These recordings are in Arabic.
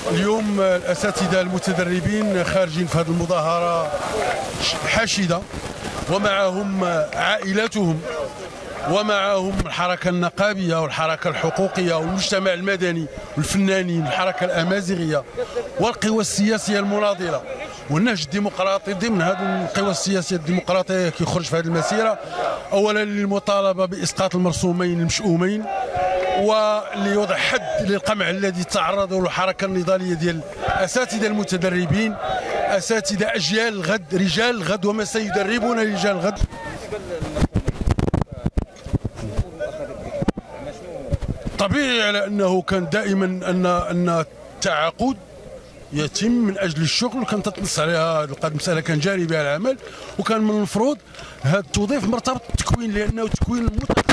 اليوم الأساتذة المتدربين خارجين في هذه المظاهرة حاشدة، ومعهم عائلاتهم، ومعهم الحركة النقابية والحركة الحقوقية والمجتمع المدني والفنانين والحركة الأمازيغية والقوى السياسية المناضلة والنهج الديمقراطي. ضمن هذه القوى السياسية الديمقراطية كيخرج في هذه المسيرة أولا للمطالبة بإسقاط المرسومين المشؤومين، ولوضع حد للقمع الذي تعرض له الحركة النضالية ديال الأساتذة المتدربين، أساتذة أجيال الغد، رجال الغد، وما سيدربون رجال الغد. طبيعي على أنه كان دائما أن التعاقد يتم من اجل الشغل، وكانت تنص عليها المساله كان جاري بها العمل، وكان من المفروض هذا التوظيف مرتبط بالتكوين لانه تكوين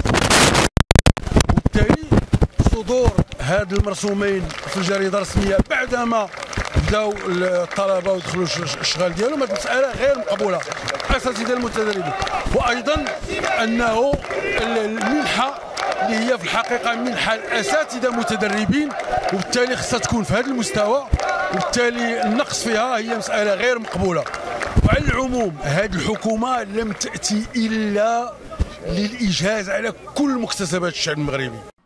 وبالتالي صدور هاد المرسومين في الجريده الرسميه بعدما بداو الطلبه ودخلوا الشغل ديالهم، هذه المساله غير مقبوله اساتذه المتدربين. وايضا انه المنحه اللي هي في الحقيقه منحه الاساتذه المتدربين، وبالتالي خصها تكون في هذا المستوى، وبالتالي النقص فيها هي مساله غير مقبوله. وعلى العموم هذه الحكومه لم تاتي الا للاجهاز على كل مكتسبات الشعب المغربي.